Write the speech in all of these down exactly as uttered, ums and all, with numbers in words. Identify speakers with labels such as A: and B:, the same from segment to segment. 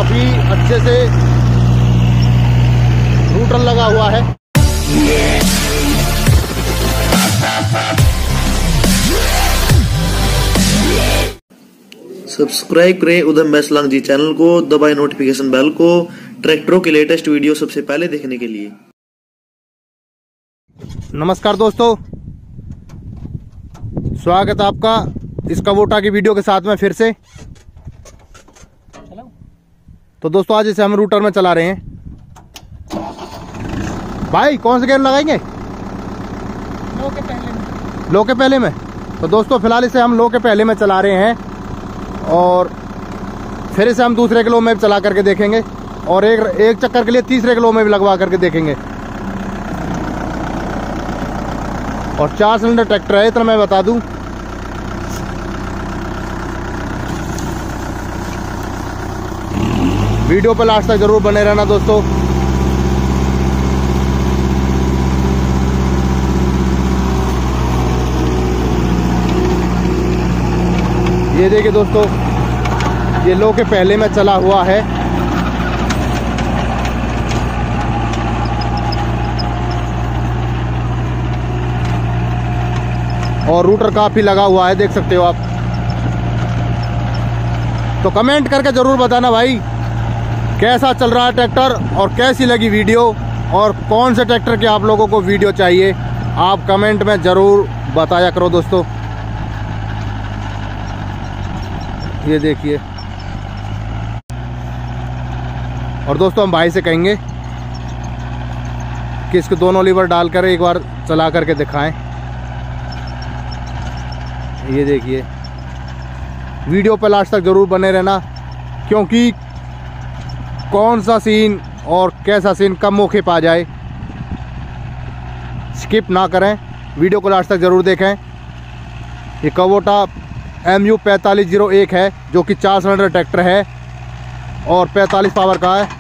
A: काफी अच्छे से रूटर लगा हुआ है।
B: सब्सक्राइब करें उधम मैसलांग जी चैनल को, दबाएं नोटिफिकेशन बेल को ट्रैक्टरों के लेटेस्ट वीडियो सबसे पहले देखने के लिए।
A: नमस्कार दोस्तों, स्वागत है आपका इस कबोटा की वीडियो के साथ में फिर से। तो दोस्तों आज इसे हम रूटर में चला रहे हैं। भाई कौन से गेयर लगाएंगे?
C: लो के पहले में।
A: लो के पहले में। तो दोस्तों फिलहाल इसे हम लो के पहले में चला रहे हैं और फिर इसे हम दूसरे किलो में चला करके देखेंगे और एक एक चक्कर के लिए तीसरे किलो में भी लगवा करके देखेंगे। और चार सिलेंडर ट्रैक्टर है, इतना मैं बता दूं। वीडियो पर लास्ट तक जरूर बने रहना दोस्तों। ये देखिए दोस्तों, ये लो के पहले में चला हुआ है और रूटर काफी लगा हुआ है, देख सकते हो आप। तो कमेंट करके जरूर बताना भाई कैसा चल रहा है ट्रैक्टर और कैसी लगी वीडियो, और कौन से ट्रैक्टर की आप लोगों को वीडियो चाहिए आप कमेंट में जरूर बताया करो दोस्तों। ये देखिए, और दोस्तों हम भाई से कहेंगे कि इसको दोनों लीवर डालकर एक बार चला करके दिखाएं। ये देखिए, वीडियो पर लास्ट तक जरूर बने रहना, क्योंकि कौन सा सीन और कैसा सीन कब मौके पर आ जाए स्किप ना करें, वीडियो को लास्ट तक जरूर देखें। ये कबोटा एम यू पैंतालीस जीरो एक है, जो कि चार सिलेंडर ट्रैक्टर है और पैंतालीस पावर का है।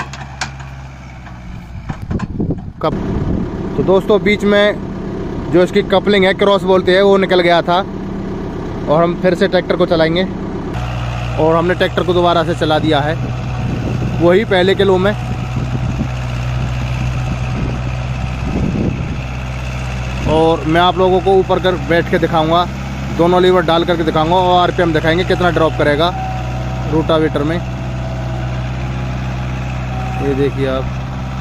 A: कप तो दोस्तों बीच में जो इसकी कपलिंग है, क्रॉस बोलते हैं, वो निकल गया था और हम फिर से ट्रैक्टर को चलाएंगे और हमने ट्रैक्टर को दोबारा से चला दिया है वही पहले के लो में। और मैं आप लोगों को ऊपर कर बैठ के दिखाऊंगा, दोनों लीवर डाल करके दिखाऊंगा और आरपीएम दिखाएंगे कितना ड्रॉप करेगा रोटावेटर में। ये देखिए आप,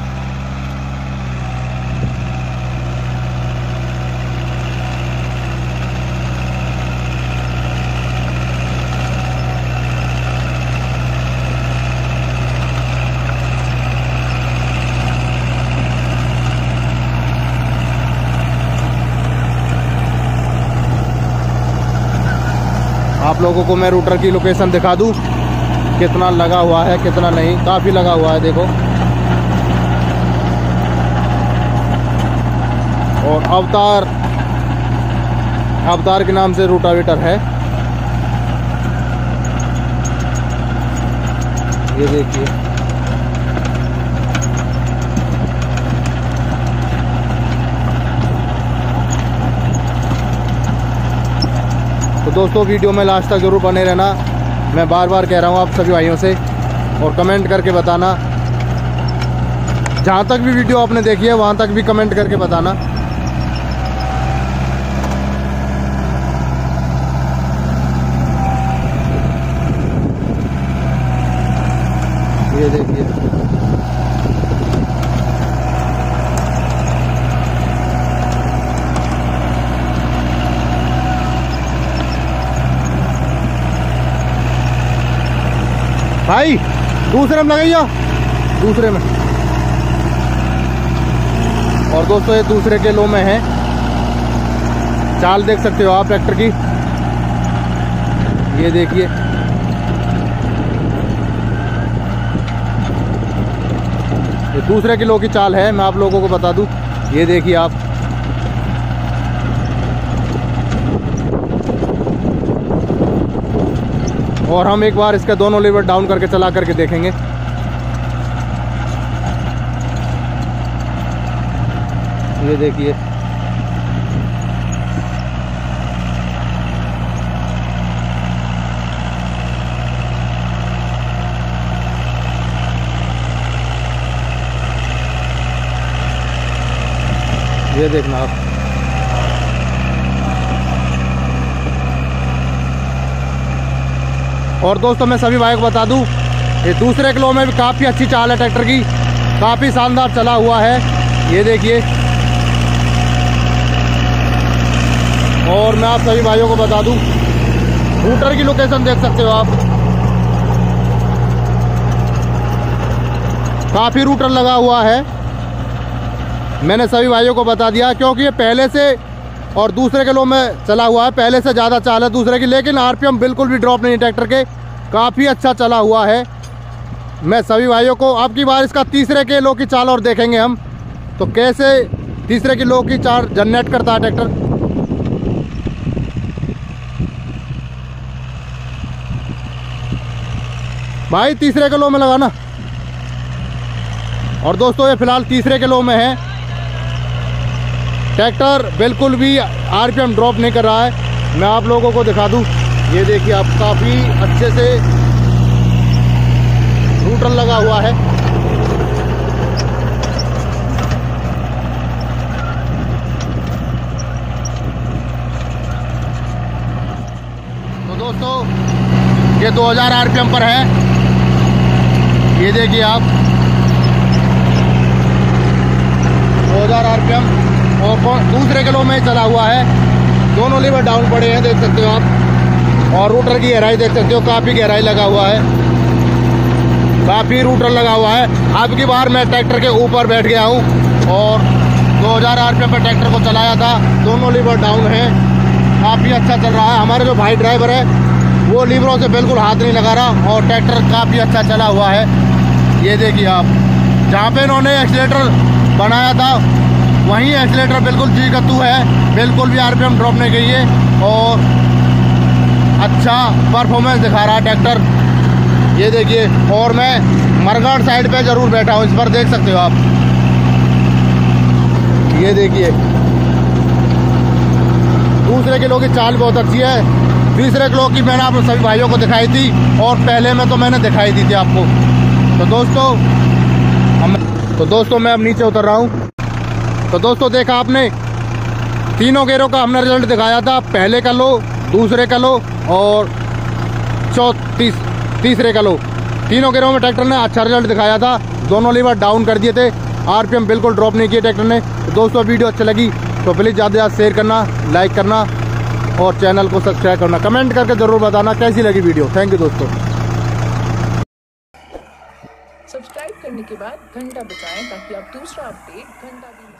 A: आप लोगों को मैं रूटर की लोकेशन दिखा दूं कितना लगा हुआ है कितना नहीं, काफ़ी लगा हुआ है देखो। और अवतार अवतार के नाम से रोटावेटर है। ये देखिए, तो दोस्तों वीडियो में लास्ट तक जरूर बने रहना, मैं बार बार कह रहा हूँ आप सभी भाइयों से, और कमेंट करके बताना। जहाँ तक भी वीडियो आपने देखी है वहाँ तक भी कमेंट करके बताना। ये देखिए, भाई दूसरे में लगाइए, दूसरे में। और दोस्तों ये दूसरे के लो में है, चाल देख सकते हो आप ट्रैक्टर की। ये देखिए, ये दूसरे किलो की चाल है, मैं आप लोगों को बता दूं। ये देखिए आप, और हम एक बार इसके दोनों लीवर डाउन करके चला करके देखेंगे। ये देखिए, ये देखना आप। और दोस्तों मैं सभी भाइयों को बता दूं, ये दूसरे किलो में भी काफ़ी अच्छी चाल है ट्रैक्टर की, काफ़ी शानदार चला हुआ है। ये देखिए। और मैं आप सभी भाइयों को बता दूं, रूटर की लोकेशन देख सकते हो आप, काफ़ी रूटर लगा हुआ है। मैंने सभी भाइयों को बता दिया क्योंकि ये पहले से और दूसरे किलो में चला हुआ है, पहले से ज़्यादा चाल है दूसरे की, लेकिन आरपीएम बिल्कुल भी ड्रॉप नहीं है ट्रैक्टर के, काफ़ी अच्छा चला हुआ है। मैं सभी भाइयों को अब की बार इसका तीसरे किलो की चाल और देखेंगे हम, तो कैसे तीसरे किलो की चाल जनरेट करता है ट्रैक्टर। भाई तीसरे किलो में लगाना। और दोस्तों ये फिलहाल तीसरे किलो में है, ट्रैक्टर बिल्कुल भी आरपीएम ड्रॉप नहीं कर रहा है। मैं आप लोगों को दिखा दूं, ये देखिए आप, काफ़ी अच्छे से रूटर लगा हुआ है। तो दोस्तों ये दो हज़ार आरपीएम पर है, ये देखिए आप दो हज़ार आरपीएम, और दूसरे किलो में चला हुआ है। दोनों लीवर डाउन पड़े हैं, देख सकते हो आप। और रूटर की गहराई देख सकते हो, काफ़ी गहराई लगा हुआ है, काफ़ी रूटर लगा हुआ है। अब की बार मैं ट्रैक्टर के ऊपर बैठ गया हूँ और दो हज़ार आरपीएम पर ट्रैक्टर को चलाया था। दोनों लीवर डाउन है, काफ़ी अच्छा चल रहा है। हमारे जो भाई ड्राइवर है वो लीवरों से बिल्कुल हाथ नहीं लगा रहा और ट्रैक्टर काफ़ी अच्छा चला हुआ है। ये देखिए आप, जहाँ पे इन्होंने एक्सीलेटर बनाया था वहीं एक्सीलेटर बिल्कुल जी कद्दू है, बिल्कुल भी आरपीएम ड्रॉप नहीं गई है और अच्छा परफॉर्मेंस दिखा रहा है ट्रैक्टर। ये देखिए। और मैं मरघाट साइड पे जरूर बैठा हूँ, इस पर देख सकते हो आप। ये देखिए दूसरे किलो की चाल बहुत अच्छी है, तीसरे किलो की मैंने आप सभी भाइयों को दिखाई थी और पहले में तो मैंने दिखाई दी थी आपको। तो दोस्तों हम तो दोस्तों मैं अब नीचे उतर रहा हूँ। तो दोस्तों देखा आपने, तीनों गेयरों का हमने रिजल्ट दिखाया था, पहले किलो, दूसरे किलो और चौतीस तीसरे किलो। तीनों गेयरों में ट्रैक्टर ने अच्छा रिजल्ट दिखाया था, दोनों लीवर डाउन कर दिए थे, आरपीएम बिल्कुल ड्रॉप नहीं किए ट्रैक्टर ने। तो दोस्तों वीडियो अच्छी लगी तो प्लीज़ ज़्यादा से ज़्यादा शेयर करना, लाइक करना और चैनल को सब्सक्राइब करना, कमेंट करके ज़रूर बताना कैसी लगी वीडियो। थैंक यू दोस्तों।
C: सब्सक्राइब करने के बाद घंटा बजाएं ताकि आप दूसरा अपडेट घंटा भी